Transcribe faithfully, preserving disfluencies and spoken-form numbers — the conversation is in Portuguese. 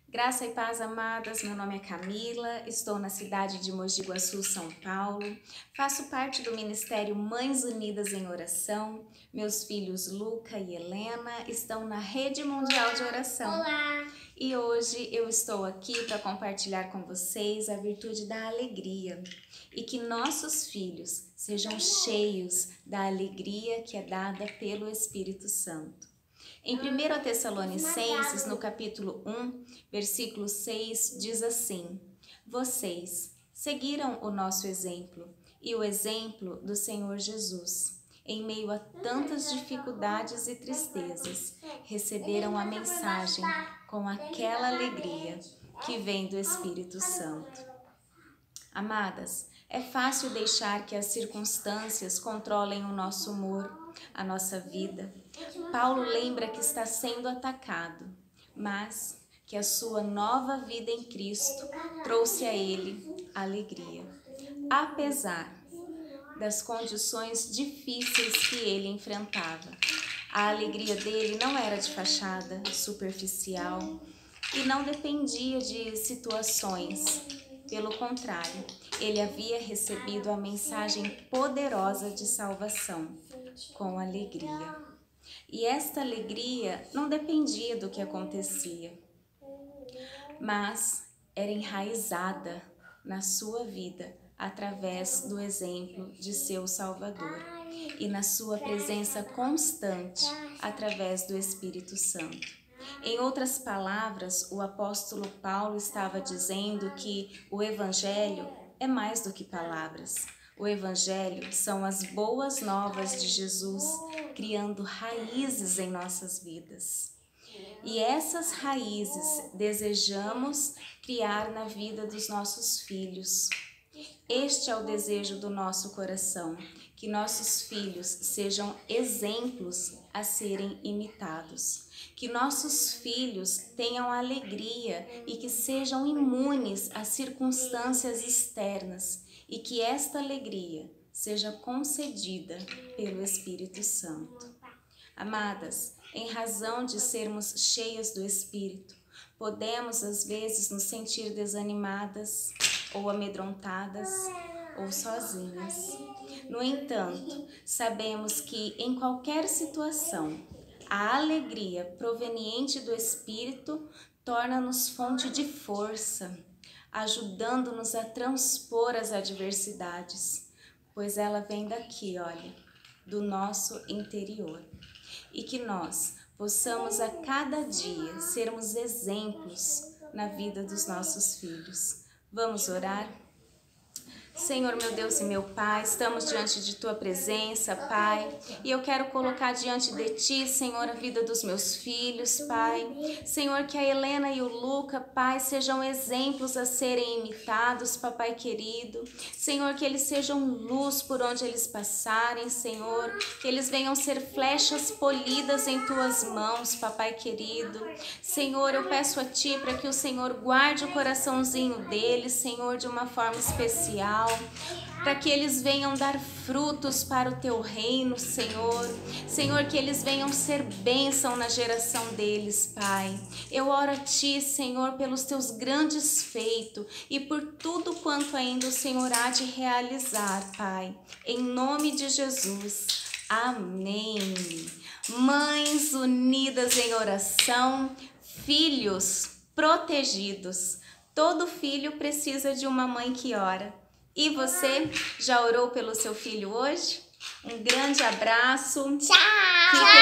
Graça e paz, amadas, meu nome é Camila, estou na cidade de Mogi Guaçu, São Paulo, faço parte do Ministério Mães Unidas em Oração, meus filhos Luca e Helena estão na Rede Mundial de Oração. Olá! E hoje eu estou aqui para compartilhar com vocês a virtude da alegria e que nossos filhos sejam cheios da alegria que é dada pelo Espírito Santo. Em primeira Tessalonicenses, no capítulo um, versículo seis, diz assim: Vocês seguiram o nosso exemplo e o exemplo do Senhor Jesus. Em meio a tantas dificuldades e tristezas, receberam a mensagem com aquela alegria que vem do Espírito Santo. Amadas, é fácil deixar que as circunstâncias controlem o nosso humor, a nossa vida. Paulo lembra que está sendo atacado, mas que a sua nova vida em Cristo trouxe a ele alegria, apesar das condições difíceis que ele enfrentava. A alegria dele não era de fachada, superficial e não dependia de situações. Pelo contrário, ele havia recebido a mensagem poderosa de salvação com alegria. E esta alegria não dependia do que acontecia, mas era enraizada na sua vida através do exemplo de seu Salvador e na sua presença constante através do Espírito Santo. Em outras palavras, o apóstolo Paulo estava dizendo que o Evangelho é mais do que palavras. O Evangelho são as boas novas de Jesus, criando raízes em nossas vidas. E essas raízes desejamos criar na vida dos nossos filhos. Este é o desejo do nosso coração, que nossos filhos sejam exemplos a serem imitados. Que nossos filhos tenham alegria e que sejam imunes às circunstâncias externas e que esta alegria seja concedida pelo Espírito Santo. Amadas, em razão de sermos cheias do Espírito, podemos às vezes nos sentir desanimadas ou amedrontadas ou sozinhas. No entanto, sabemos que em qualquer situação, a alegria proveniente do Espírito torna-nos fonte de força, ajudando-nos a transpor as adversidades, pois ela vem daqui, olha, do nosso interior. E que nós possamos a cada dia sermos exemplos na vida dos nossos filhos. Vamos orar? Senhor, meu Deus e meu Pai, estamos diante de Tua presença, Pai, e eu quero colocar diante de Ti, Senhor, a vida dos meus filhos, Pai. Senhor, que a Helena e o Luca, Pai, sejam exemplos a serem imitados, Papai querido. Senhor, que eles sejam luz por onde eles passarem, Senhor, que eles venham ser flechas polidas em Tuas mãos, Papai querido. Senhor, eu peço a Ti para que o Senhor guarde o coraçãozinho deles, Senhor, de uma forma especial, para que eles venham dar frutos para o Teu reino, Senhor. Senhor, que eles venham ser bênção na geração deles, Pai. Eu oro a Ti, Senhor, pelos Teus grandes feitos e por tudo quanto ainda o Senhor há de realizar, Pai. Em nome de Jesus. Amém. Mães unidas em oração, filhos protegidos. Todo filho precisa de uma mãe que ora. E você já orou pelo seu filho hoje? Um grande abraço. Tchau! Fiquem